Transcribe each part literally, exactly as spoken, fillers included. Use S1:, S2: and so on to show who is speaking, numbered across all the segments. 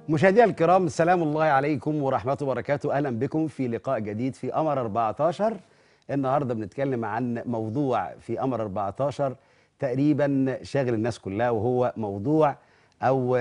S1: مشاهدينا الكرام، سلام الله عليكم ورحمته وبركاته. اهلا بكم في لقاء جديد في قمر أربعتاشر. النهارده بنتكلم عن موضوع في قمر أربعتاشر تقريبا شاغل الناس كلها، وهو موضوع او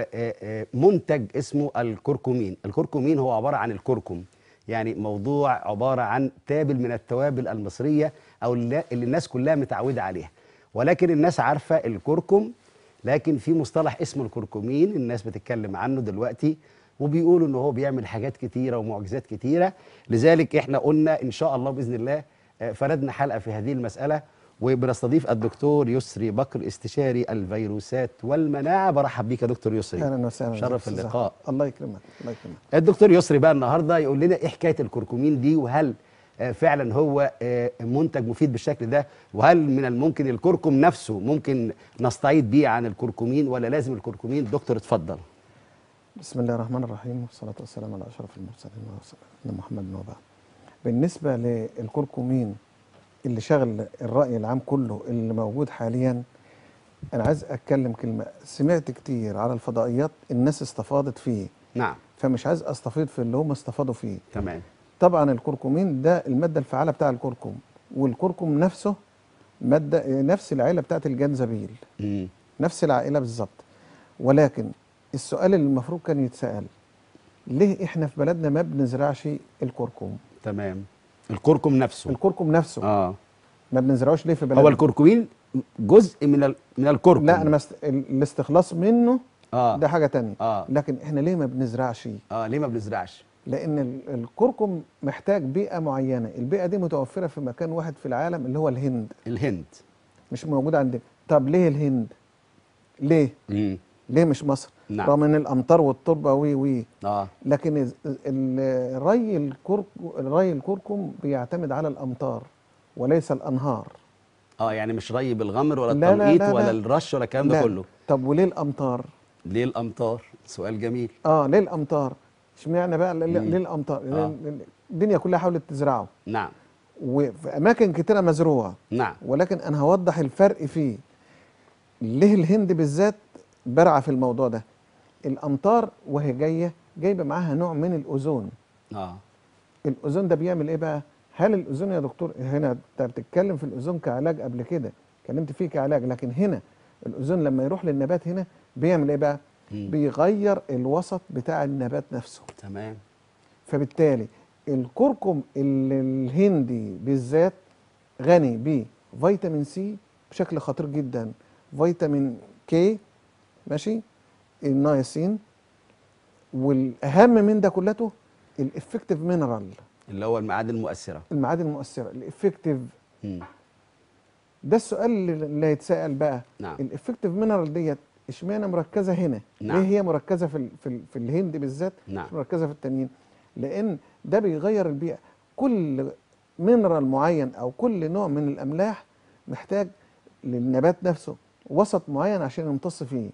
S1: منتج اسمه الكركمين. الكركمين هو عباره عن الكركم، يعني موضوع عباره عن تابل من التوابل المصريه او اللي الناس كلها متعوده عليها، ولكن الناس عارفه الكركم، لكن في مصطلح اسمه الكركمين الناس بتتكلم عنه دلوقتي، وبيقولوا ان هو بيعمل حاجات كتيره ومعجزات كتيره. لذلك احنا قلنا ان شاء الله باذن الله فردنا حلقه في هذه المساله، وبنستضيف الدكتور يسري بكر، استشاري الفيروسات والمناعه. برحب بيك يا دكتور يسري.
S2: اهلا وسهلا.
S1: شرف اللقاء.
S2: الله يكرمك. الله يكرمك.
S1: الدكتور يسري بقى النهارده يقول لنا ايه حكايه الكركمين دي، وهل فعلا هو منتج مفيد بالشكل ده، وهل من الممكن الكركم نفسه ممكن نستعيد بيه عن الكركمين ولا لازم الكركمين؟ دكتور اتفضل.
S2: بسم الله الرحمن الرحيم، والصلاة والسلام على أشرف المرسلين وسيدنا محمد وبعد. بالنسبة للكركمين اللي شغل الرأي العام كله اللي موجود حاليا، أنا عايز أتكلم كلمة. سمعت كتير على الفضائيات الناس استفاضت فيه،
S1: نعم،
S2: فمش عايز أستفيض في اللي هم استفاضوا فيه.
S1: تمام.
S2: طبعا الكركمين ده المادة الفعالة بتاع الكركم، والكركم نفسه مادة نفس العائلة بتاعت الجنزبيل،
S1: مم.
S2: نفس العائلة بالظبط. ولكن السؤال اللي المفروض كان يتسأل، ليه احنا في بلدنا ما بنزرعش الكركم؟
S1: تمام. الكركم نفسه
S2: الكركم نفسه
S1: اه
S2: ما بنزرعوش ليه في بلدنا؟
S1: هو الكركمين جزء من ال... من الكركم.
S2: لا، انا مست... الاستخلاص منه
S1: اه
S2: ده حاجة تانية.
S1: اه
S2: لكن احنا ليه ما بنزرعش؟
S1: اه ليه ما بنزرعش؟
S2: لان ال- الكركم محتاج بيئة معينة، البيئة دي متوفرة في مكان واحد في العالم اللي هو الهند،
S1: الهند.
S2: مش موجود عندنا. طب ليه الهند؟ ليه؟
S1: امم
S2: ليه مش مصر؟
S1: نعم.
S2: رغم ان الامطار والتربة وي وي
S1: اه
S2: لكن ال- ال- ري الكركم ري الكركم بيعتمد على الامطار وليس الانهار.
S1: اه يعني مش ري بالغمر ولا
S2: لا لا
S1: التنقيط
S2: لا
S1: ولا
S2: لا.
S1: الرش ولا الكلام ده
S2: لا.
S1: كله.
S2: طب وليه الامطار؟
S1: ليه الامطار؟ سؤال جميل.
S2: اه ليه الامطار؟ اشمعنى بقى ليه
S1: مم.
S2: ليه الامطار؟
S1: آه.
S2: لأن الدنيا كلها حاولت تزرعه،
S1: نعم
S2: وفي اماكن كتيره مزروعه،
S1: نعم
S2: ولكن انا هوضح الفرق فيه. ليه الهند بالذات برعى في الموضوع ده؟ الامطار وهي جايه جايبه معاها نوع من الاوزون.
S1: اه
S2: الاوزون ده بيعمل ايه بقى؟ هل الاوزون يا دكتور، هنا انت بتتكلم في الاوزون كعلاج، قبل كده اتكلمت فيه كعلاج، لكن هنا الاوزون لما يروح للنبات هنا بيعمل ايه بقى؟
S1: مم.
S2: بيغير الوسط بتاع النبات نفسه.
S1: تمام.
S2: فبالتالي الكركم ال- الهندي بالذات غني بفيتامين سي بشكل خطير جدا، فيتامين كي، ماشي، النياسين، والاهم من ده كلته الافكتيف مينرال،
S1: اللي هو المعادن المؤثره.
S2: المعادن المؤثره الافكتيف.
S1: مم.
S2: ده السؤال اللي اللي هيتسال بقى.
S1: نعم.
S2: الافكتيف مينرال ديت اشمعنى مركزه هنا؟
S1: نعم.
S2: ليه هي مركزه في ال في, ال في الهند بالذات؟
S1: نعم.
S2: مش مركزه في التانيين؟ لان ده بيغير البيئه. كل مينرال معين او كل نوع من الاملاح محتاج للنبات نفسه وسط معين عشان يمتص فيه.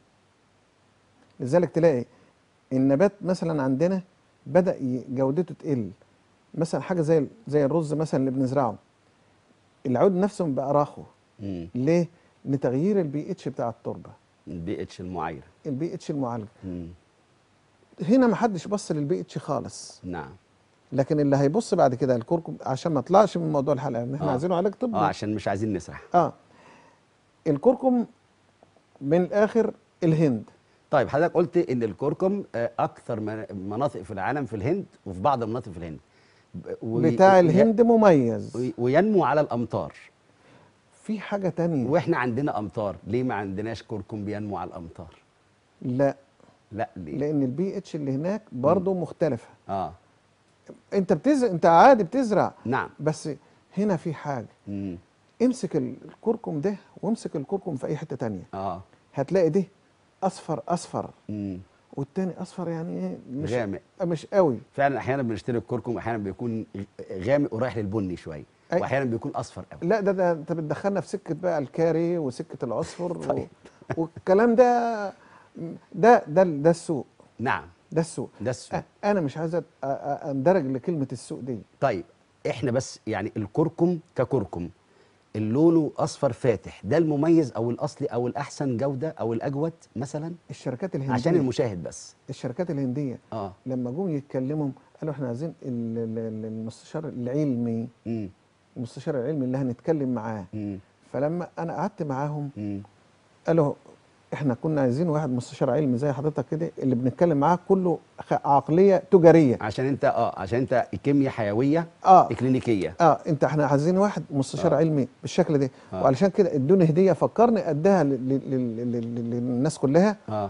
S2: لذلك تلاقي النبات مثلا عندنا بدأ ي- جودته تقل، مثلا حاجه زي زي الرز مثلا اللي بنزرعه، العود نفسه بقى راخو.
S1: مم.
S2: ليه؟ لتغيير البي اتش بتاع التربه،
S1: البي اتش المعايره.
S2: البي اتش المعالجه.
S1: مم.
S2: هنا ما حدش بص للبي اتش خالص،
S1: نعم.
S2: لكن اللي هيبص بعد كده الكركم، عشان ما اطلعش من موضوع الحلقه ان احنا
S1: آه.
S2: عايزينه علاج طبي.
S1: اه عشان مش عايزين نسرح.
S2: اه الكركم من الاخر الهند.
S1: طيب حضرتك قلت ان الكركم آه، اكثر من- مناطق في العالم في الهند، وفي بعض المناطق في الهند ب- وي-
S2: بتاع
S1: وي-
S2: الهند مميز.
S1: وي- وينمو على الامطار.
S2: في حاجه تانية.
S1: واحنا عندنا امطار، ليه ما عندناش كركم بينمو على الامطار؟
S2: لا،
S1: لا ليه؟
S2: لان البي اتش اللي هناك برضه مختلفه.
S1: اه
S2: انت بتزرع، انت عادي بتزرع،
S1: نعم.
S2: بس هنا في حاجه.
S1: مم.
S2: امسك الكركم ده وامسك الكركم في اي حته تانية،
S1: اه
S2: هتلاقي ده اصفر اصفر
S1: مم.
S2: والتاني اصفر، يعني ايه؟ مش
S1: غامق.
S2: مش قوي.
S1: فعلا احيانا بنشتري الكركم، احيانا بيكون غامق ورايح للبني شويه،
S2: أي.
S1: واحيانا بيكون اصفر قوي.
S2: لا، ده, ده انت بتدخلنا في سكه بقى الكاري وسكه العصفر
S1: طيب.
S2: و... والكلام ده. ده ده ده السوق،
S1: نعم
S2: ده السوق.
S1: ده السوق.
S2: أ- انا مش عايز أ- أ- اندرج لكلمه السوق دي.
S1: طيب احنا بس يعني الكركم ككركم اللونه اصفر فاتح، ده المميز او الاصلي او الاحسن جوده او الاجود مثلا؟
S2: الشركات الهنديه
S1: عشان المشاهد بس.
S2: الشركات الهنديه
S1: اه
S2: لما جم يتكلموا قالوا احنا عايزين ال- ال- ال- المستشار العلمي
S1: امم
S2: المستشار العلمي اللي هنتكلم معاه.
S1: امم
S2: فلما انا قعدت معاهم
S1: امم
S2: قالوا احنا كنا عايزين واحد مستشار علمي زي حضرتك كده اللي بنتكلم معاه كله خ- عقليه تجاريه.
S1: عشان انت اه عشان انت كيمياء حيويه
S2: اه
S1: اكلينيكيه.
S2: اه انت احنا عايزين واحد مستشار
S1: آه.
S2: علمي بالشكل ده.
S1: آه.
S2: وعلشان كده ادوني هديه فكرني اديها لل- لل- لل- لل- للناس كلها.
S1: اه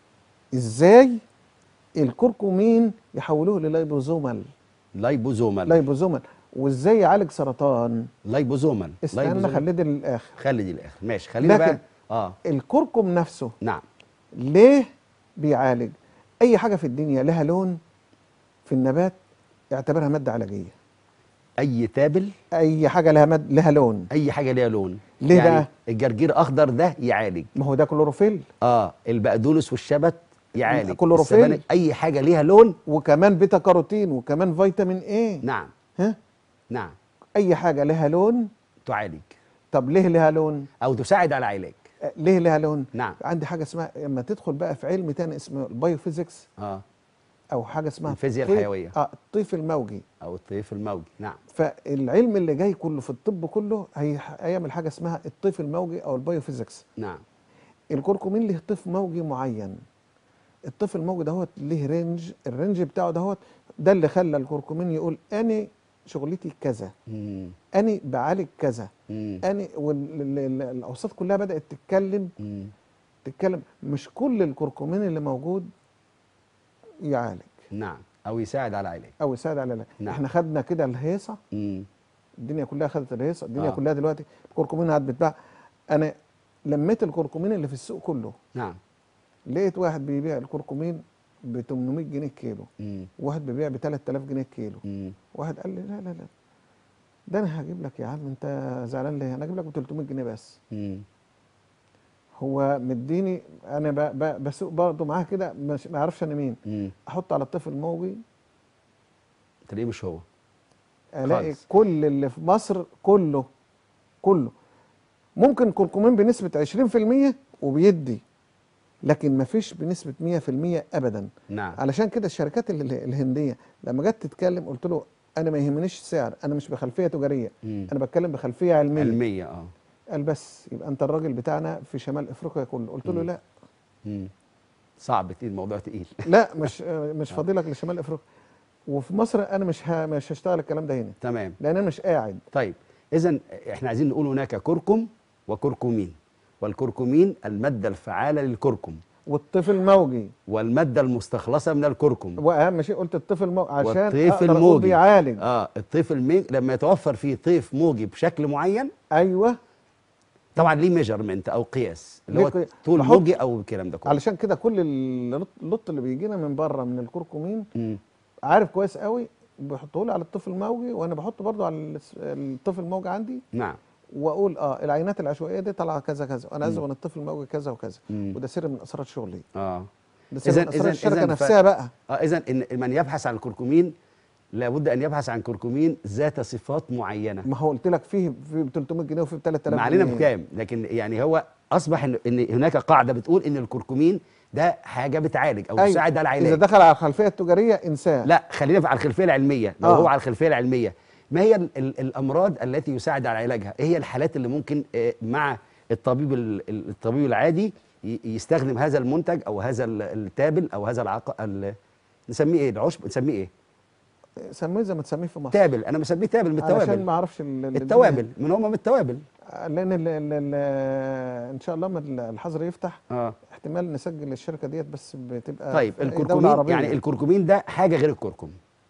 S2: ازاي الكركمين يحولوه للايبوزومال
S1: لايبوزومال.
S2: لايبوزومال وازاي يعالج سرطان.
S1: لايبوزومال
S2: استنى
S1: لايبوزومال.
S2: خلي دي للاخر.
S1: خلي دي الاخر ماشي، خلينا
S2: لكن
S1: بقى. اه
S2: الكركم نفسه
S1: نعم.
S2: ليه بيعالج؟ اي حاجه في الدنيا لها لون في النبات اعتبرها ماده علاجيه.
S1: اي تابل،
S2: اي حاجه لها مد... لها لون.
S1: اي حاجه ليها لون.
S2: ليه
S1: يعني
S2: بقى؟
S1: الجرجير اخضر ده يعالج.
S2: ما هو ده كلوروفيل.
S1: اه البقدونس والشبت يعالج.
S2: كلوروفيل.
S1: السبانخ، اي حاجه ليها لون.
S2: وكمان بيتا كاروتين وكمان فيتامين ايه.
S1: نعم
S2: ها
S1: نعم
S2: اي حاجه لها لون.
S1: تعالج
S2: طب ليه لها لون؟
S1: او تساعد على العلاج.
S2: آه، ليه لها لون؟
S1: نعم.
S2: عندي حاجه اسمها لما تدخل بقى في علم تاني اسمه البايوفيزيكس
S1: اه
S2: او حاجه اسمها
S1: الفيزياء
S2: الطيف-
S1: الحيوية.
S2: اه الطيف الموجي.
S1: او الطيف الموجي. نعم.
S2: فالعلم اللي جاي كله في الطب كله هي- هيعمل حاجه اسمها الطيف الموجي او البايوفيزيكس.
S1: نعم.
S2: الكركمين له طيف موجي معين. الطيف الموجي دهوت له رينج، الرينج بتاعه دهوت ده اللي خلى الكركمين يقول انا شغلتي كذا،
S1: مم.
S2: انا بعالج كذا،
S1: مم.
S2: انا والاوساط كلها بدات تتكلم
S1: مم.
S2: تتكلم. مش كل الكركمين اللي موجود يعالج
S1: نعم او يساعد على العلاج.
S2: او يساعد على العلاج.
S1: نعم.
S2: احنا خدنا كده الهيصه،
S1: مم.
S2: الدنيا كلها خدت الهيصه، الدنيا
S1: آه.
S2: آه. كلها دلوقتي الكركمين قاعد بتباع. انا لميت الكركمين اللي في السوق كله،
S1: نعم.
S2: لقيت واحد بيبيع الكركمين ب ثمانمائة جنيه كيلو،
S1: مم.
S2: واحد بيبيع ب ثلاثة آلاف جنيه كيلو.
S1: مم.
S2: واحد قال لي لا لا لا ده انا هجيب لك يا عم، انت زعلان ليه؟ انا هجيب لك ب ثلاثمائة جنيه بس.
S1: مم.
S2: هو مديني انا ب... ب... بسوق برضه معاه كده، مش ما اعرفش انا مين.
S1: مم.
S2: احط على الطفل الموجي
S1: تلاقيه مش هو.
S2: الاقي
S1: خالص.
S2: كل اللي في مصر كله كله ممكن كركمين بنسبه عشرين في المية وبيدي، لكن ما فيش بنسبه مية في المية ابدا.
S1: نعم.
S2: علشان كده الشركات ال- الهنديه لما جت تتكلم قلت له انا ما يهمنيش السعر، انا مش بخلفيه تجاريه،
S1: مم.
S2: انا بتكلم بخلفيه علميه.
S1: علمية اه.
S2: قال بس يبقى انت الراجل بتاعنا في شمال افريقيا كله. قلت له
S1: مم.
S2: لا
S1: مم. صعب، تقيل، الموضوع تقيل.
S2: لا مش مش فاضلك لشمال افريقيا، وفي مصر انا مش ه... مش هشتغل الكلام ده هنا
S1: تمام.
S2: لان انا مش قاعد.
S1: طيب اذا احنا عايزين نقول هناك كركم وكركمين، والكركمين المادة الفعالة للكركم،
S2: والطفل الموجي
S1: والمادة المستخلصة من الكركم،
S2: واهم شيء قلت الطفل الموجي عشان
S1: والطيف
S2: اقدر اقول
S1: الموجي.
S2: بيعالج.
S1: اه الطيف المي... لما يتوفر فيه طيف موجي بشكل معين،
S2: ايوه
S1: طبعا ليه ميجرمنت او قياس اللي هو
S2: ليه قي-
S1: طول
S2: بحط-
S1: موجي او الكلام ده كله.
S2: علشان كده كل اللط اللط اللي بيجي لنا من بره من الكركمين
S1: مم.
S2: عارف كويس قوي بيحطوه لي على الطفل الموجي، وانا بحطه برضو على الس- الطفل الموجي عندي،
S1: نعم.
S2: واقول اه العينات العشوائيه دي طالعه كذا كذا، وانا عايز
S1: مم.
S2: من الطفل الموجي كذا وكذا.
S1: مم.
S2: وده سر من اسرار شغلي،
S1: اه
S2: ده سر
S1: إذن-
S2: من اسرار
S1: إذن-
S2: الشركه
S1: إذن ف-
S2: نفسها بقى.
S1: اه اذا ان من يبحث عن الكركمين لابد ان يبحث عن كركمين ذات صفات معينه.
S2: ما هو قلت لك فيه في ب ثلاثمائة جنيه وفي ب ثلاثة آلاف
S1: ما
S2: جنيه.
S1: علينا بكام، لكن يعني هو اصبح ان ان هناك قاعده بتقول ان الكركمين ده حاجه بتعالج او
S2: أيوة.
S1: تساعد على
S2: اذا
S1: العلاج.
S2: دخل على الخلفيه التجاريه انساه.
S1: لا خلينا على الخلفيه العلميه. لو
S2: آه.
S1: هو على الخلفيه العلميه، ما هي ال ال الامراض التي يساعد على علاجها؟ ايه هي الحالات اللي ممكن آه مع الطبيب ال- ال- الطبيب العادي ي- يستخدم هذا المنتج او هذا ال- التابل او هذا العق ال- نسميه ايه؟ العشب نسميه ايه؟
S2: سميه زي ما تسميه في مصر.
S1: تابل. انا بسميه تابل من
S2: علشان
S1: التوابل.
S2: ما اعرفش ال- ال-
S1: التوابل من هم من التوابل.
S2: الدنيا. لان ال ال ال ان شاء الله ما الحظر يفتح
S1: اه
S2: احتمال نسجل الشركه ديت، بس بتبقى
S1: طيب
S2: في أي دولة
S1: الكركمين،
S2: عربية.
S1: يعني الكركمين ده حاجه غير الكركم،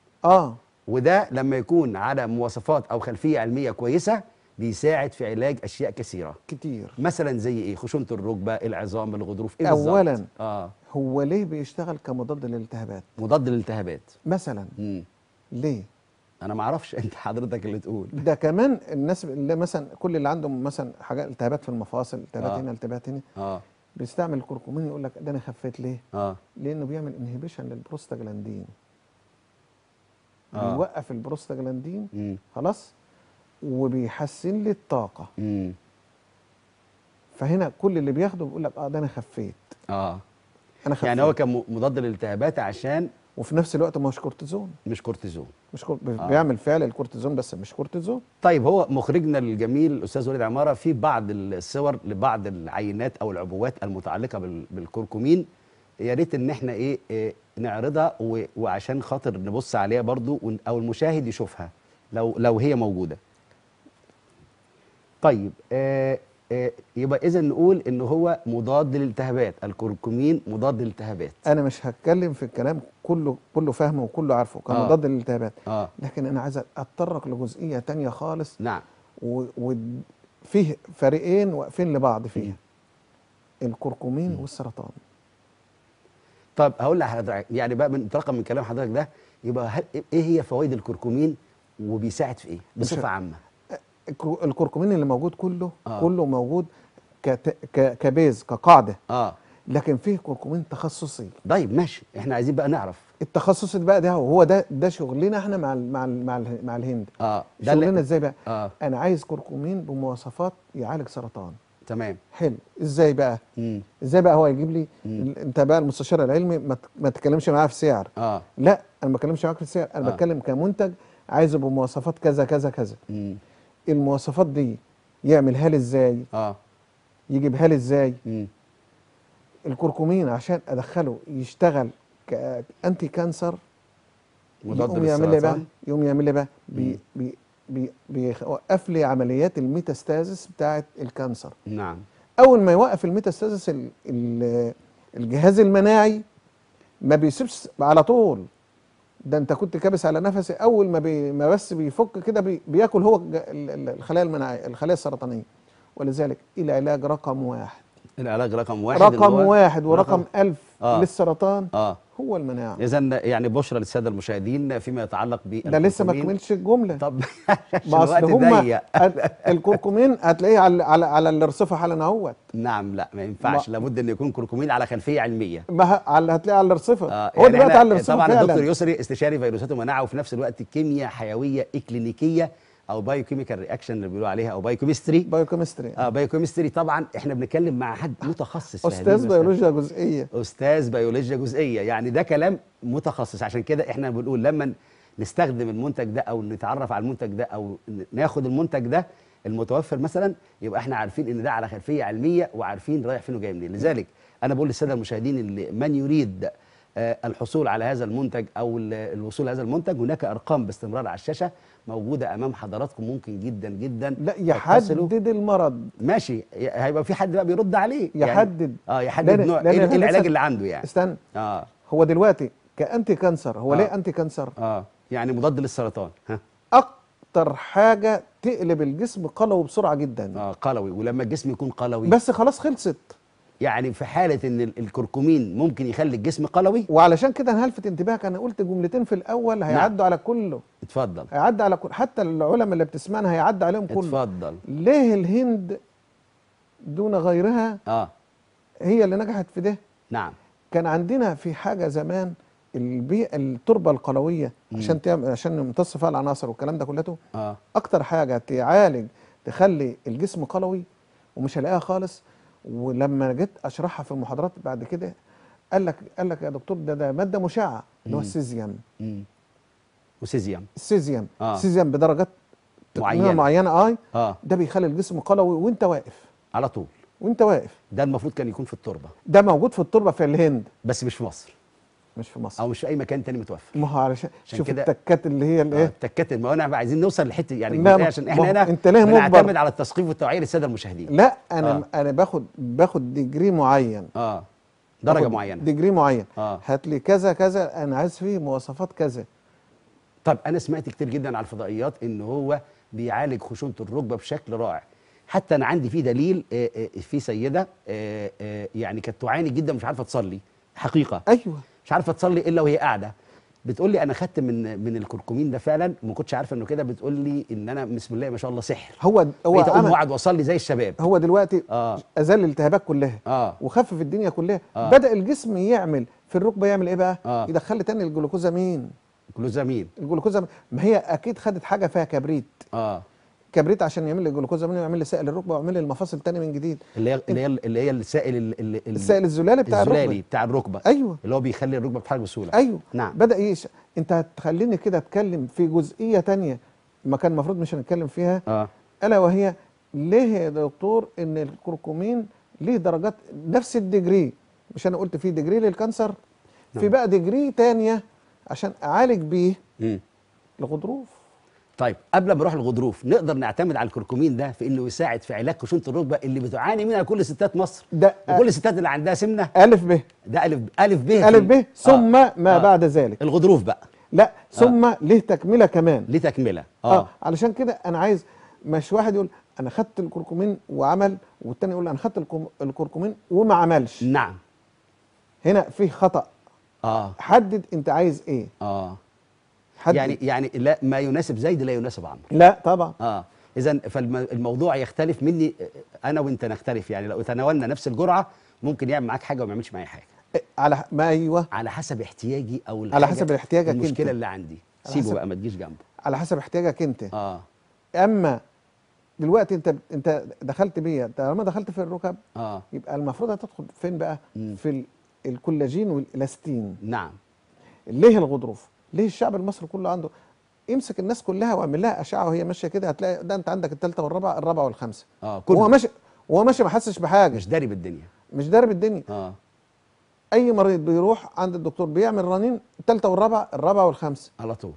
S2: اه
S1: وده لما يكون على مواصفات او خلفيه علميه كويسه بيساعد في علاج اشياء كثيره.
S2: كتير.
S1: مثلا زي ايه؟ خشونه الركبه، العظام، الغضروف، ايه بالظبط؟
S2: اولا
S1: اه
S2: هو ليه بيشتغل كمضاد للالتهابات
S1: مضاد للالتهابات.
S2: مثلا؟
S1: امم
S2: ليه؟
S1: انا ما اعرفش، انت حضرتك اللي تقول.
S2: ده كمان الناس اللي مثلا كل اللي عندهم مثلا حاجات التهابات في المفاصل، التهابات
S1: آه.
S2: هنا، التهابات هنا،
S1: اه
S2: بيستعمل الكركمين يقول لك ده انا خفيت ليه؟
S1: اه
S2: لانه بيعمل انهبيشن للبروستاجلاندين.
S1: آه.
S2: بيوقف البروستاجلاندين
S1: امم
S2: خلاص، وبيحسن لي الطاقه.
S1: امم
S2: فهنا كل اللي بياخده بيقول لك اه ده انا خفيت،
S1: اه
S2: انا خفيت.
S1: يعني هو كان م- مضاد للالتهابات عشان
S2: وفي نفس الوقت ما هوش كورتيزون،
S1: مش كورتيزون.
S2: مش كور...
S1: آه.
S2: بيعمل فعل الكورتيزون بس مش كورتيزون.
S1: طيب هو مخرجنا الجميل الاستاذ وليد عماره في بعض الصور لبعض العينات او العبوات المتعلقه بال- بالكركمين، يا ريت ان احنا ايه, إيه نعرضها و- وعشان خاطر نبص عليها برضو ون- او المشاهد يشوفها لو لو هي موجوده. طيب آه آه يبقى اذا نقول ان هو مضاد للالتهابات، الكركمين مضاد للالتهابات.
S2: انا مش هتكلم في الكلام كله كله فاهمه وكله عارفه كمضاد للالتهابات،
S1: اه
S2: لكن انا عايز اتطرق لجزئيه تانية خالص،
S1: نعم.
S2: وفيه فريقين واقفين لبعض فيها، الكركمين والسرطان.
S1: طب هقول لحضرتك يعني بقى من رقم من كلام حضرتك ده، يبقى هل ايه هي فوائد الكركمين وبيساعد في ايه بصفه عامه؟
S2: الكر- الكركمين اللي موجود كله
S1: آه.
S2: كله موجود كت... ك... كبيز كقاعده،
S1: اه
S2: لكن فيه كركمين تخصصي.
S1: طيب ماشي، احنا عايزين بقى نعرف.
S2: التخصص ده بقى ده هو ده ده شغلنا احنا مع ال مع ال مع, ال مع الهند.
S1: اه ده اللي-
S2: شغلنا ازاي بقى؟
S1: اه
S2: انا عايز كركمين بمواصفات يعالج سرطان.
S1: تمام.
S2: حلو، ازاي بقى؟
S1: امم
S2: ازاي بقى هو يجيب لي
S1: مم.
S2: ال- انت بقى المستشار العلمي ما ت- ما تتكلمش معاه في سعر.
S1: اه
S2: لا انا ما بتكلمش معاك في السعر، انا
S1: آه.
S2: بتكلم كمنتج عايزه بمواصفات كذا كذا كذا.
S1: امم
S2: المواصفات دي يعملها لي ازاي؟
S1: اه
S2: يجيبها لي ازاي؟
S1: امم
S2: الكركمين عشان ادخله يشتغل كانتي كانسر،
S1: مضاد
S2: يقوم يعمل لي بقى
S1: للسرطان.
S2: يقوم يعمل لي بقى
S1: مم.
S2: بي بي بي بيوقف لي عمليات الميتاستازيس بتاعه الكانسر.
S1: نعم.
S2: اول ما يوقف الميتاستازيس ال- ال- الجهاز المناعي ما بيسيبش على طول، ده انت كنت كابس على نفسي، اول ما بي ما بس بيفك كده بي بياكل هو الج- ال- ال- الخلايا المناعيه الخلايا السرطانيه. ولذلك العلاج رقم واحد،
S1: العلاج رقم واحد اللي
S2: رقم
S1: هو
S2: واحد ورقم ألف
S1: آه.
S2: للسرطان
S1: اه
S2: هو المناعه.
S1: اذا يعني بشرى للساده المشاهدين فيما يتعلق ب
S2: ده لسه ما كملش الجمله.
S1: طب عشان
S2: ما اصل
S1: الوقت
S2: هم
S1: ضيق.
S2: الكركمين هتلاقيه على على على الرصيف حالا اهوت.
S1: نعم لا ما ينفعش،
S2: ما-
S1: لابد ان يكون كركمين على خلفيه علميه.
S2: ما ه- على هتلاقيه على الرصيف.
S1: آه
S2: هو
S1: يعني
S2: دلوقتي
S1: إحنا
S2: على الرصيف
S1: طبعا
S2: فعلا.
S1: الدكتور يسري استشاري فيروسات ومناعه وفي نفس الوقت كيمياء حيويه اكلينيكيه او بايو كيميكال رياكشن اللي بيقولوا عليها او بايو كيمستري.
S2: بايوكيمستري،
S1: اه بايو كيمستري طبعا احنا بنتكلم مع حد متخصص في هذه
S2: استاذ
S1: المسألة.
S2: بيولوجيا جزئيه.
S1: استاذ بيولوجيا جزئيه، يعني ده كلام متخصص. عشان كده احنا بنقول لما نستخدم المنتج ده او نتعرف على المنتج ده او ن- ناخد المنتج ده المتوفر مثلا، يبقى احنا عارفين ان ده على خلفيه علميه وعارفين رايح فين وجاي منين. لذلك انا بقول للساده المشاهدين اللي من يريد آه، الحصول على هذا المنتج او ال- الوصول لهذا المنتج، هناك ارقام باستمرار على الشاشه موجوده امام حضراتكم، ممكن جدا جدا
S2: لا
S1: تتصلوا.
S2: يحدد المرض،
S1: ماشي ي- هيبقى في حد بقى بيرد عليه
S2: يحدد.
S1: يعني اه يحدد
S2: لأن-
S1: نوع
S2: لأن
S1: ايه
S2: إحنا
S1: إيه العلاج
S2: لسه-
S1: اللي عنده يعني.
S2: استنى،
S1: اه
S2: هو دلوقتي كانتي كانسر هو
S1: آه.
S2: ليه انتي كانسر؟
S1: اه يعني مضاد للسرطان. ها
S2: اكتر حاجه تقلب الجسم قلوي بسرعه جدا.
S1: اه قلوي، ولما الجسم يكون قلوي
S2: بس خلاص خلصت.
S1: يعني في حاله ان ال- الكركمين ممكن يخلي الجسم قلوي.
S2: وعلشان كده انا هلفت انتباهك، انا قلت جملتين في الاول هيعدوا على كله،
S1: اتفضل
S2: هيعدي على كل، حتى العلماء اللي بتسمعنا هيعدي عليهم كله.
S1: اتفضل.
S2: ليه الهند دون غيرها
S1: اه
S2: هي اللي نجحت في ده؟
S1: نعم.
S2: كان عندنا في حاجه زمان البيئه التربه القلويه عشان تعمل عشان يمتص فيها العناصر والكلام ده كلته.
S1: اه
S2: اكتر حاجه تعالج تخلي الجسم قلوي ومش هلاقيها خالص. ولما جيت اشرحها في المحاضرات بعد كده قال لك قال لك يا دكتور ده ده ماده مشعه اللي هو
S1: مم.
S2: السيزيوم.
S1: امم وسيزيوم.
S2: السيزيوم
S1: آه.
S2: السيزيوم بدرجات
S1: معينة.
S2: معينه معينه اي
S1: اه
S2: ده بيخلي الجسم قلوي وانت واقف
S1: على طول.
S2: وانت واقف.
S1: ده المفروض كان يكون في التربه
S2: ده موجود في التربه في الهند
S1: بس مش في مصر
S2: مش في مصر.
S1: او مش في اي مكان تاني متوفر.
S2: ما هو علشان
S1: عشان
S2: شوف
S1: كده-
S2: التكات اللي هي
S1: اه
S2: الايه.
S1: التكات، ما هو انا عايزين نوصل لحته يعني
S2: لا،
S1: الجزئية
S2: ما-
S1: عشان
S2: ما
S1: احنا
S2: هو
S1: هنا
S2: أنت ليه مجبر؟
S1: بنعتمد على التثقيف والتوعيه للساده المشاهدين.
S2: لا انا
S1: آه.
S2: انا باخد باخد ديجري معين،
S1: اه درجه
S2: باخد
S1: معينه.
S2: ديجري معين.
S1: اه
S2: هات لي كذا كذا انا عايز فيه مواصفات كذا.
S1: طب انا سمعت كتير جدا على الفضائيات ان هو بيعالج خشونه الركبه بشكل رائع. حتى انا عندي فيه دليل آه، آه، في سيده آه، آه، يعني كانت تعاني جدا مش عارفه تصلي حقيقه،
S2: ايوه
S1: مش عارفه تصلي الا وهي قاعده. بتقول لي انا خدت من من الكركمين ده فعلا، ما كنتش عارفه انه كده. بتقول لي ان انا بسم الله ما شاء الله سحر،
S2: هو هو
S1: بقيت اقوم
S2: عمل
S1: واقعد واصلي زي الشباب.
S2: هو دلوقتي
S1: اه
S2: ازال الالتهابات كلها
S1: اه
S2: وخفف الدنيا كلها.
S1: آه.
S2: بدا الجسم يعمل في الركبه يعمل ايه بقى؟
S1: آه.
S2: يدخل لي تاني الجلوكوزامين.
S1: كلوزامين.
S2: الجلوكوزامين ما هي اكيد خدت حاجه فيها كبريت.
S1: اه
S2: كبريت عشان يعمل لي جلوكوز ويعمل لي سائل الركبه ويعمل لي المفاصل تاني من جديد.
S1: اللي هي اللي هي اللي هي السائل ال- ال- ال-
S2: السائل الزلالي بتاع
S1: الزلالي
S2: الركبه.
S1: بتاع الركبه.
S2: ايوه
S1: اللي هو بيخلي الركبه بتتحرك بسهوله.
S2: ايوه
S1: نعم.
S2: بدا يش... انت هتخليني كده اتكلم في جزئيه تانية ما كان المفروض مش هنتكلم فيها،
S1: اه
S2: الا وهي ليه يا دكتور ان الكركمين ليه درجات نفس الديجري؟ مش انا قلت في ديجري للكانسر، في
S1: نعم.
S2: بقى ديجري تانية عشان اعالج بيه
S1: امم
S2: الغضروف.
S1: طيب قبل ما نروح الغضروف، نقدر نعتمد على الكركمين ده في انه يساعد في علاج خشونه الركبه اللي بتعاني منها كل ستات مصر
S2: ده
S1: وكل الستات اللي عندها سمنه؟
S2: الف ب
S1: ده الف الف ب
S2: الف ب ثم
S1: آه.
S2: ما
S1: آه.
S2: بعد ذلك.
S1: الغضروف بقى
S2: لا ثم ليه تكمله كمان.
S1: ليه تكمله.
S2: اه,
S1: اه,
S2: علشان كده انا عايز، مش واحد يقول انا خدت الكركمين وعمل والتاني يقول انا خدت الكم- الكركمين وما عملش.
S1: نعم.
S2: هنا في خطأ.
S1: اه
S2: حدد انت عايز ايه.
S1: اه
S2: حدد.
S1: يعني يعني لا، ما يناسب زيد لا يناسب عمرو.
S2: لا طبعا.
S1: اه اذا فالموضوع يختلف مني انا وانت نختلف، يعني لو تناولنا نفس الجرعه ممكن يعمل معاك حاجه وما يعملش معايا حاجه،
S2: إيه، على ح- ما ايوه
S1: على حسب احتياجي او
S2: على
S1: الحاجة-
S2: حسب احتياجك انت.
S1: المشكله اللي عندي.
S2: على
S1: سيبه
S2: حسب-
S1: بقى، ما تجيش جنبه.
S2: على حسب احتياجك انت.
S1: اه
S2: اما دلوقتي انت انت دخلت بيا، طالما دخلت في الركب
S1: اه
S2: يبقى المفروض هتدخل فين بقى؟
S1: مم.
S2: في ال- الكولاجين والالاستين.
S1: نعم.
S2: ليه الغضروف؟ ليه الشعب المصري كله عنده؟ امسك الناس كلها واعمل لها اشعه وهي ماشيه كده، هتلاقي ده انت عندك الثالثه والرابعه، الرابعه والخامسه.
S1: اه
S2: وهو
S1: كله
S2: ماشي وهو ماشي ما حسش بحاجه،
S1: مش داري بالدنيا.
S2: مش دارب الدنيا.
S1: اه
S2: اي مريض بيروح عند الدكتور بيعمل رنين الثالثه والرابعه، الرابعه والخامسه.
S1: على طول.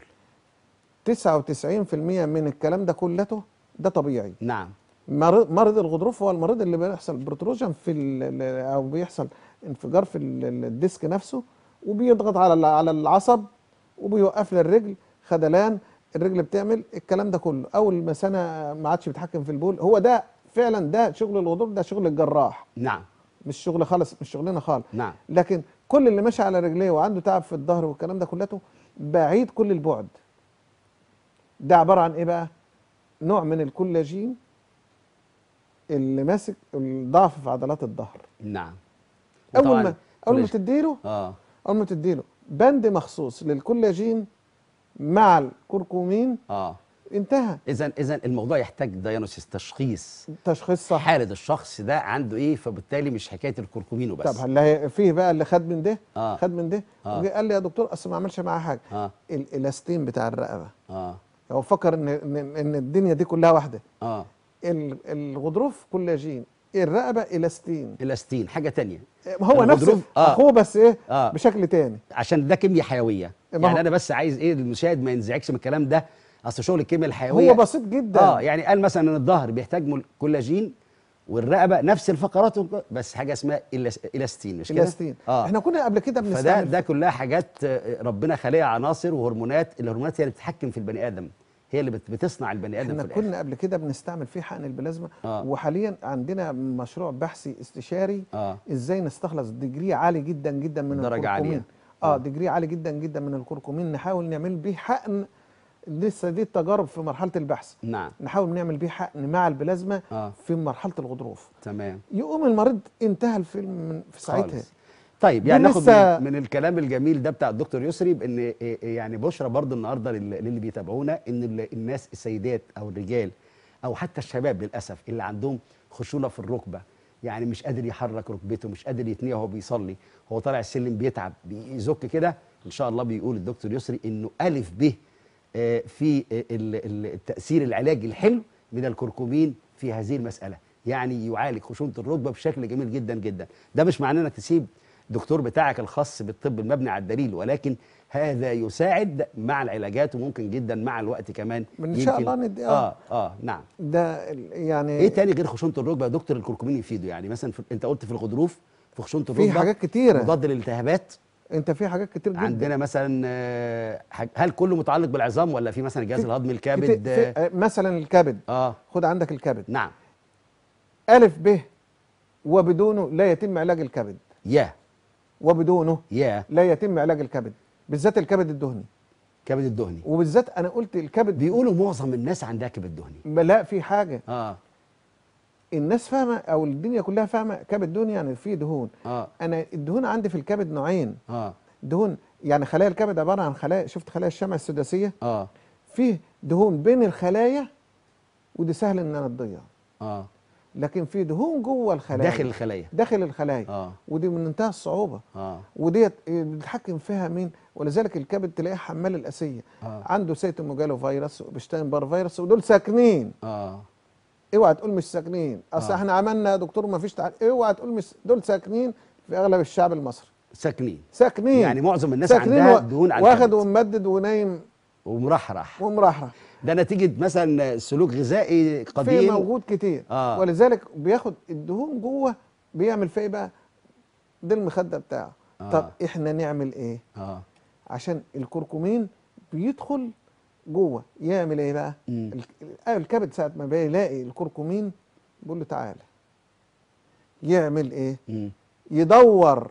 S2: تسعة وتسعين في المية من الكلام ده كلته ده طبيعي.
S1: نعم.
S2: مريض مرض الغضروف هو المريض اللي بيحصل بروتروجن في ال- ال- او بيحصل انفجار في ال- ال- الديسك نفسه، وبيضغط على ال- على العصب وبيوقف لي الرجل، خدلان الرجل بتعمل الكلام ده كله. اول ما سنه ما عادش بيتحكم في البول. هو ده فعلا ده شغل الغضروف، ده شغل الجراح،
S1: نعم.
S2: مش شغل خالص، مش شغلنا خالص.
S1: نعم.
S2: لكن كل اللي ماشي على رجليه وعنده تعب في الظهر والكلام ده كلته بعيد كل البعد. ده عباره عن ايه بقى؟ نوع من الكولاجين اللي ماسك الضعف في عضلات الظهر.
S1: نعم.
S2: اول
S1: وطبعاً
S2: ما اول ما
S1: كل-
S2: تديله
S1: اه
S2: اول ما تديله بند مخصوص للكولاجين مع الكركمين
S1: اه
S2: انتهى.
S1: اذا اذا الموضوع يحتاج داينوسيس، تشخيص
S2: تشخيص صح.
S1: حالة الشخص ده عنده ايه، فبالتالي مش حكايه الكركمين وبس.
S2: طب هنلاقي فيه بقى اللي خد من ده
S1: آه.
S2: خد من ده
S1: آه.
S2: وجي قال لي يا دكتور اصل ما عملش معاه حاجه.
S1: اه
S2: الالاستين بتاع الرقبه،
S1: اه
S2: هو فكر ان ان إن الدنيا دي كلها واحده.
S1: اه
S2: ال- الغضروف كولاجين، الرقبه الاستين.
S1: الاستين حاجه تانية.
S2: هو نفس
S1: الغضروف- آه.
S2: اخوه بس ايه
S1: آه.
S2: بشكل تاني.
S1: عشان ده كيمياء حيويه.
S2: ما
S1: يعني
S2: هو-
S1: انا بس عايز ايه المشاهد ما ينزعجش من الكلام ده، اصل شغل الكيمياء الحيويه
S2: هو بسيط جدا.
S1: اه يعني قال مثلا ان الظهر بيحتاج مل- كولاجين، والرقبه نفس الفقرات وك- بس حاجه اسمها إلاس- الاستين، مش كده؟
S2: الاستين.
S1: اه
S2: احنا كنا قبل كده
S1: فده
S2: بنستعمل
S1: ده كلها حاجات آه، ربنا خالقها عناصر وهرمونات، الهرمونات هي اللي بتتحكم في البني ادم، هي اللي بت- بتصنع البني ادم
S2: احنا
S1: في الاخر.
S2: كنا قبل كده بنستعمل فيه حقن البلازما.
S1: آه.
S2: وحاليا عندنا مشروع بحثي استشاري
S1: اه
S2: ازاي نستخلص ديجري عالي جدا جدا من
S1: درجة
S2: الكركمين.
S1: عالية.
S2: اه
S1: آه.
S2: ديجري عالي جدا جدا من الكركمين، نحاول نعمل بيه حقن. لسه دي التجارب في مرحله البحث.
S1: نعم.
S2: نحاول نعمل بيه حقن مع البلازما
S1: اه
S2: في مرحله الغضروف.
S1: تمام
S2: يقوم المريض انتهى الفيلم من في ساعتها.
S1: خالص. طيب
S2: دي
S1: يعني ناخد
S2: لسه-
S1: من, من الكلام الجميل ده بتاع الدكتور يسري بان إيه إيه يعني بشرى برضه النهارده لل- للي بيتابعونا ان ال- الناس السيدات او الرجال او حتى الشباب للاسف اللي عندهم خشونه في الركبه، يعني مش قادر يحرك ركبته، مش قادر يتنيها وهو بيصلي، هو طالع السلم بيتعب بيزك كده، ان شاء الله بيقول الدكتور يسري انه الف ب آه، في آه، ال- ال- التاثير العلاجي الحلو من الكركمين في هذه المساله، يعني يعالج خشونه الركبه بشكل جميل جدا جدا. ده مش معناه انك تسيب الدكتور بتاعك الخاص بالطب المبني على الدليل، ولكن هذا يساعد مع العلاجات وممكن جدا مع الوقت كمان
S2: ان شاء
S1: يمكن-
S2: الله ندي
S1: اه اه نعم.
S2: ده ال- يعني
S1: ايه تاني غير خشونه الركبه يا دكتور الكركمين يفيده؟ يعني مثلا في انت قلت في الغضروف، في خشونه الركبه
S2: في حاجات كتيره.
S1: مضاد للالتهابات
S2: انت في حاجات كتير جدا.
S1: عندنا مثلا آه، حاج- هل كله متعلق بالعظام ولا في مثلا الجهاز
S2: في-
S1: الهضمي
S2: كتير-
S1: الكبد؟
S2: في آه، مثلا الكبد.
S1: اه
S2: خد عندك الكبد.
S1: نعم.
S2: ألف ب وبدونه لا يتم علاج الكبد.
S1: يا
S2: وبدونه
S1: يا
S2: لا يتم علاج الكبد، بالذات الكبد الدهني.
S1: كبد الدهني،
S2: وبالذات انا قلت الكبد
S1: بيقولوا معظم الناس عندها كبد دهني.
S2: ما لا في حاجه
S1: اه
S2: الناس فاهمه او الدنيا كلها فاهمه كبد دهني يعني فيه دهون.
S1: اه
S2: انا الدهون عندي في الكبد نوعين.
S1: اه
S2: دهون يعني خلايا الكبد عباره عن خلايا، شفت خلايا الشمع السداسيه؟
S1: اه
S2: فيه دهون بين الخلايا ودي سهل انها تضيع.
S1: اه
S2: لكن في دهون جوه الخلايا،
S1: داخل الخلايا.
S2: داخل الخلايا
S1: اه
S2: ودي من منتهى الصعوبه.
S1: اه
S2: وديت بيتحكم فيها مين؟ ولذلك الكبد تلاقيه حمال الاسيه.
S1: اه
S2: عنده سيتوميجالو فيروس وبشتاين بار فيروس، ودول ساكنين.
S1: اه
S2: اوعى تقول مش ساكنين، اصل
S1: آه.
S2: احنا عملنا يا دكتور ما فيش تعال، اوعى تقول مش، دول ساكنين في اغلب الشعب المصري.
S1: ساكنين.
S2: ساكنين
S1: يعني معظم الناس
S2: ساكنين
S1: عندها
S2: و...
S1: دهون على
S2: واخد
S1: الكبد
S2: وممدد ونايم
S1: ومرحرح.
S2: ومرحرح.
S1: ده نتيجه مثلا سلوك غذائي
S2: في
S1: قديم.
S2: موجود كتير.
S1: آه.
S2: ولذلك بياخد الدهون جوه، بيعمل فيها ايه بقى؟ ده المخدة بتاعه.
S1: آه.
S2: طب احنا نعمل ايه؟
S1: اه
S2: عشان الكركمين بيدخل جوه يعمل ايه بقى؟
S1: مم.
S2: ال- الكبد ساعة ما بيلاقي الكركمين بيقول له تعالى. يعمل ايه؟
S1: مم.
S2: يدور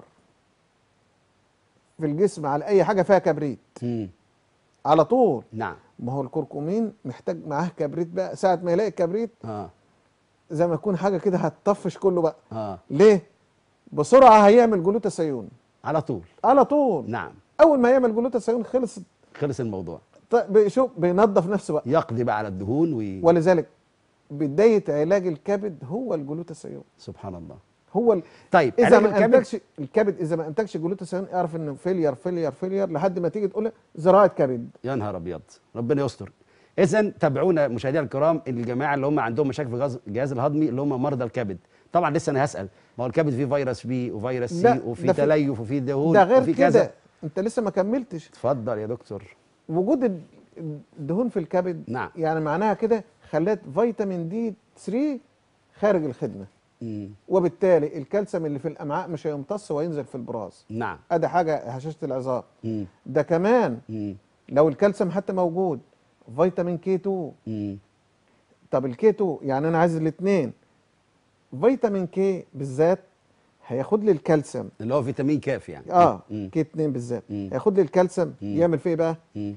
S2: في الجسم على اي حاجة فيها كبريت
S1: مم.
S2: على طول.
S1: نعم.
S2: ما هو الكركمين محتاج معاه كبريت بقى، ساعة ما يلاقي الكبريت
S1: اه
S2: زي ما يكون حاجة كده هتطفش كله بقى.
S1: اه
S2: ليه؟ بسرعة هيعمل جلوتاثيون
S1: على طول.
S2: على طول.
S1: نعم.
S2: أول ما يعمل جلوتاثيون خلص.
S1: خلص الموضوع.
S2: طيب شوف بينظف نفسه بقى.
S1: يقضي بقى على الدهون و...
S2: ولذلك بداية علاج الكبد هو الجلوتاثيون.
S1: سبحان الله.
S2: هو ال...
S1: طيب
S2: إذا
S1: علاج
S2: ما
S1: الكبد.
S2: أنتجش الكبد، إذا ما أنتجش جلوتاثيون اعرف إنه فيلير فيلير فيلير لحد ما تيجي تقول زراعة كبد.
S1: يا نهار ابيض، ربنا يستر. اذا تابعونا مشاهدينا الكرام، الجماعه اللي هم عندهم مشاكل في الجهاز- الجهاز الهضمي، اللي هم مرضى الكبد. طبعا لسه انا هسال، ما هو الكبد فيه فيروس بي وفيروس
S2: لا،
S1: سي وفي
S2: ده في-
S1: تليف وفي دهون
S2: ده غير
S1: وفي
S2: كده.
S1: كذا.
S2: أنت لسه ما كملتش.
S1: اتفضل يا دكتور.
S2: وجود الد- الدهون في الكبد
S1: نعم.
S2: يعني معناها كده خلت فيتامين دي ثلاثة خارج الخدمة،
S1: مم.
S2: وبالتالي الكالسيوم اللي في الامعاء مش هيمتص وينزل في البراز.
S1: نعم.
S2: ادي حاجه هشاشه العظام.
S1: مم.
S2: ده كمان
S1: مم.
S2: لو الكالسيوم حتى موجود، فيتامين كي اتنين.
S1: مم.
S2: طب الكي اتنين يعني انا عايز الاثنين. فيتامين كي بالذات هياخد لي الكالسيوم.
S1: اللي هو فيتامين كاف يعني.
S2: اه
S1: مم.
S2: كي اتنين بالذات
S1: مم.
S2: هياخد لي الكالسيوم.
S1: مم.
S2: يعمل فيه ايه بقى؟
S1: مم.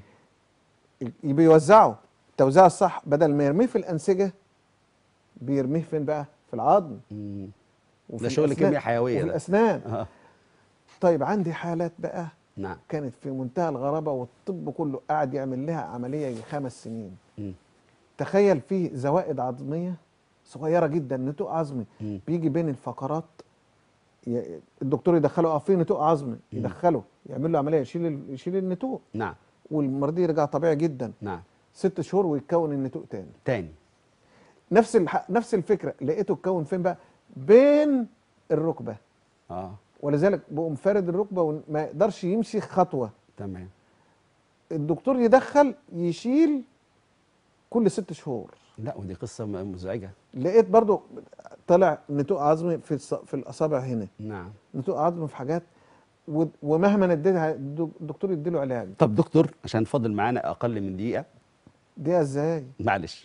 S2: بيوزعه التوزيع الصح، بدل ما يرميه في الانسجه بيرميه فين بقى؟ في العظم.
S1: مم.
S2: وفي
S1: ده شغل
S2: الأسنان.
S1: كيمياء حيويه
S2: وفي
S1: ده.
S2: الاسنان.
S1: آه.
S2: طيب عندي حالات بقى
S1: نعم.
S2: كانت في منتهى الغرابه، والطب كله قاعد يعمل لها عمليه يجي خمس سنين.
S1: مم.
S2: تخيل فيه زوائد عظميه صغيره جدا، نتوء عظمي
S1: مم.
S2: بيجي بين الفقرات. ي- الدكتور يدخله اه في نتوء عظمي، يدخله يعمل له عمليه يشيل ال- يشيل النتوء،
S1: نعم.
S2: والمريض يرجع طبيعي جدا.
S1: نعم.
S2: ست شهور ويتكون النتوء تاني.
S1: تاني.
S2: نفس الح... نفس الفكره لقيته اتكون فين بقى؟ بين الركبه.
S1: اه
S2: ولذلك بقوم فارد الركبه وما يقدرش يمشي خطوه.
S1: تمام.
S2: الدكتور يدخل يشيل كل ست شهور.
S1: لا ودي قصه م- مزعجه.
S2: لقيت برضو طلع نتوء عظمي في الص- في الاصابع هنا،
S1: نعم.
S2: نتوء عظمي في حاجات، و- ومهما اديتها الدكتور يديله علاج.
S1: طب دكتور، عشان فاضل معانا اقل من دقيقه،
S2: دي ازاي؟
S1: معلش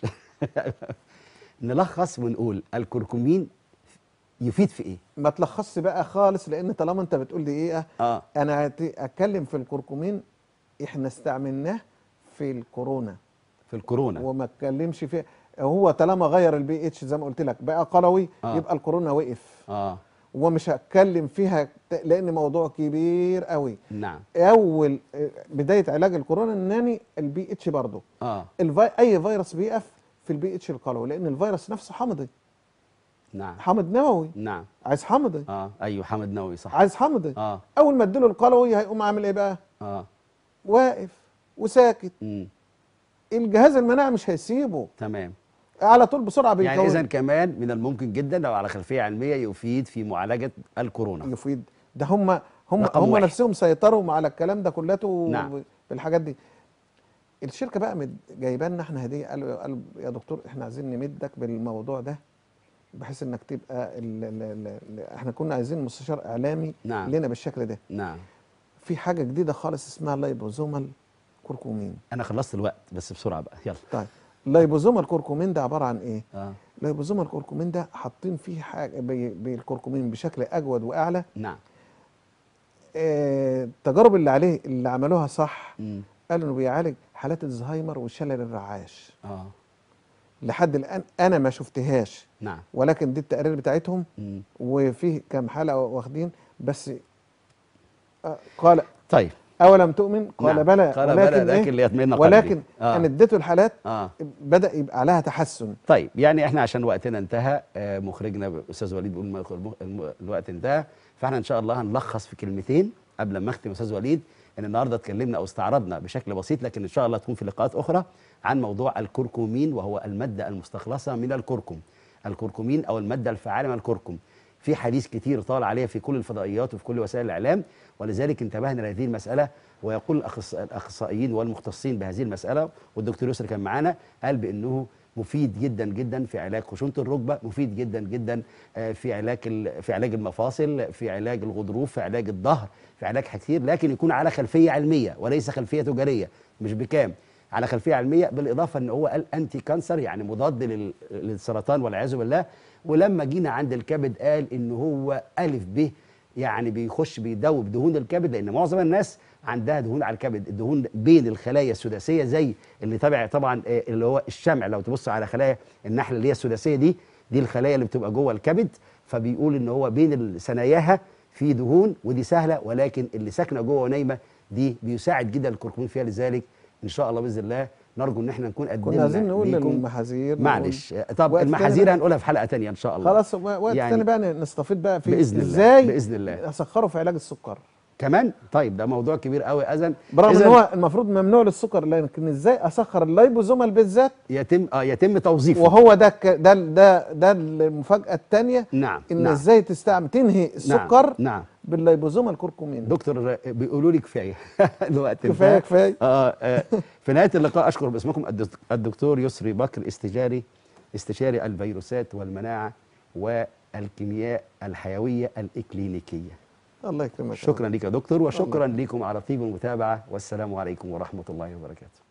S1: نلخص ونقول الكركمين يفيد في ايه؟
S2: ما تلخصش بقى خالص، لان طالما انت بتقول دقيقه
S1: اه
S2: انا هت- اتكلم في الكركمين. احنا استعملناه في الكورونا
S1: في الكورونا.
S2: وما اتكلمش فيه. هو طالما غير البي اتش زي ما قلت لك بقى قلوي،
S1: آه.
S2: يبقى الكورونا وقف.
S1: اه
S2: ومش هتكلم فيها ت- لان موضوع كبير قوي.
S1: نعم.
S2: اول آه، بدايه علاج الكورونا الناني البي اتش برضه.
S1: اه
S2: الفي... اي فيروس بيقف في البي اتش القلوي، لان الفيروس نفسه حمضي،
S1: نعم.
S2: حمض نووي،
S1: نعم.
S2: عايز حمضي،
S1: اه ايوه حمد نووي صح.
S2: عايز حمضي.
S1: اه
S2: اول ما اديله القلوي هيقوم عامل ايه بقى؟
S1: اه
S2: واقف وساكت.
S1: امم
S2: الجهاز المناعي مش هيسيبه،
S1: تمام.
S2: على طول بسرعه بيكون.
S1: يعني اذا كمان من الممكن جدا لو على خلفيه علميه يفيد في معالجه الكورونا.
S2: يفيد. ده هم هم
S1: رقم
S2: هم
S1: واحد.
S2: نفسهم سيطروا على الكلام ده كلته.
S1: نعم.
S2: بالحاجات دي الشركه بقى مد- جايبه لنا احنا هديه. قالوا قالوا يا دكتور احنا عايزين نمدك بالموضوع ده، بحيث انك تبقى ال ال ال ال احنا كنا عايزين مستشار اعلامي
S1: نعم.
S2: لنا بالشكل ده.
S1: نعم.
S2: في حاجه جديده خالص اسمها لايبوزومال كركمين.
S1: انا خلصت الوقت بس بسرعه بقى يلا.
S2: طيب لايبوزومال كركمين ده عباره عن ايه؟
S1: اه
S2: لايبوزومال كركمين ده حاطين فيه حاجه بي- بالكركمين بشكل اجود واعلى.
S1: نعم.
S2: آه، التجارب اللي عليه اللي عملوها صح،
S1: امم
S2: قالوا انه بيعالج حالات الزهايمر والشلل الرعاش.
S1: اه
S2: لحد الان انا ما شفتهاش،
S1: نعم.
S2: ولكن دي التقارير بتاعتهم،
S1: مم.
S2: وفيه كام حاله واخدين بس. آه، قال
S1: طيب
S2: اولم تؤمن قال
S1: نعم.
S2: بلى
S1: قال
S2: ولكن
S1: بلى لكن
S2: إيه؟
S1: ليطمئن قلبي.
S2: ولكن
S1: آه.
S2: انا اديته الحالات
S1: اه
S2: بدا يبقى عليها تحسن.
S1: طيب يعني احنا عشان وقتنا انتهى، آه مخرجنا استاذ وليد بيقول الم- الم- الم- الوقت انتهى، فاحنا ان شاء الله هنلخص في كلمتين قبل ما اختم. استاذ وليد، ان النهارده اتكلمنا او استعرضنا بشكل بسيط، لكن ان شاء الله تكون في لقاءات اخرى، عن موضوع الكركمين، وهو الماده المستخلصه من الكركم. الكركمين او الماده الفعاله من الكركم، في حديث كتير طال عليها في كل الفضائيات وفي كل وسائل الاعلام، ولذلك انتبهنا لهذه المساله. ويقول الأخص- الاخصائيين والمختصين بهذه المساله، والدكتور يسري كان معانا، قال بانه مفيد جدا جدا في علاج خشونه الركبه، مفيد جدا جدا آه، في علاج ال- في علاج المفاصل، في علاج الغضروف، في علاج الظهر، في علاج كتير، لكن يكون على خلفيه علميه وليس خلفيه تجاريه، مش بكام، على خلفيه علميه، بالاضافه ان هو قال انتي كانسر، يعني مضاد لل- للسرطان والعياذ بالله. ولما جينا عند الكبد قال ان هو الف ب، يعني بيخش بيدوب دهون الكبد، لان معظم الناس عندها دهون على الكبد، الدهون بين الخلايا السداسيه، زي اللي تابع طبعا آه، اللي هو الشمع. لو تبص على خلايا النحل اللي هي السداسيه دي، دي الخلايا اللي بتبقى جوه الكبد، فبيقول ان هو بين ثناياها في دهون، ودي سهله، ولكن اللي ساكنه جوه ونايمه دي بيساعد جدا الكركمين فيها. لذلك ان شاء الله باذن الله نرجو ان احنا نكون قدمنا
S2: كنا عايزين نقول
S1: ليكم.
S2: المحاذير،
S1: معلش، طب
S2: وقت تاني
S1: المحاذير
S2: بقى-
S1: هنقولها في حلقه ثانيه ان شاء الله.
S2: خلاص وقت
S1: يعني
S2: تاني بقى نستفيد بقى في
S1: بإذن الله،
S2: ازاي
S1: بإذن الله.
S2: اسخره في علاج السكر،
S1: كمان طيب ده موضوع كبير قوي. اذن
S2: برغم ان
S1: إذن
S2: هو المفروض ممنوع للسكر، لكن ازاي اسخر اللايبوزومال بالذات،
S1: يتم اه يتم توظيفه.
S2: وهو ده ك- ده ده ده المفاجاه الثانيه،
S1: نعم
S2: ان
S1: نعم
S2: ازاي تستعمل تنهي السكر
S1: نعم, نعم.
S2: باللايبوزومال كركمين.
S1: دكتور بيقولوا لي كفايه الوقت
S2: كفايه
S1: انتهى.
S2: كفايه.
S1: آه آه في نهايه اللقاء اشكر باسمكم الدك- الدكتور يسري بكر، استشاري استشاري الفيروسات والمناعه والكيمياء الحيويه الاكلينيكيه.
S2: الله يكرمك.
S1: شكرا لك يا دكتور، وشكرا لكم على طيب المتابعه، والسلام عليكم ورحمه الله وبركاته.